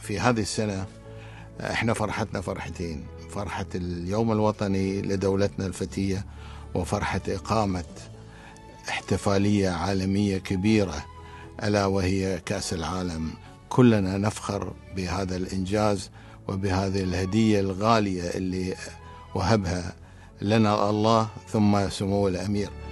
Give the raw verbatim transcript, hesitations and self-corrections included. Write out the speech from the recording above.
في هذه السنة احنا فرحتنا فرحتين: فرحة اليوم الوطني لدولتنا الفتية، وفرحة إقامة احتفالية عالمية كبيرة ألا وهي كأس العالم. كلنا نفخر بهذا الإنجاز وبهذه الهدية الغالية اللي وهبها لنا الله ثم سمو الأمير.